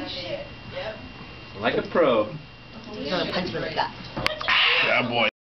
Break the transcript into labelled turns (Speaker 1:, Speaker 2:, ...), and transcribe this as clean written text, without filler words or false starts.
Speaker 1: Like a pro.
Speaker 2: He's gonna punch me like that.
Speaker 3: Yeah, boy.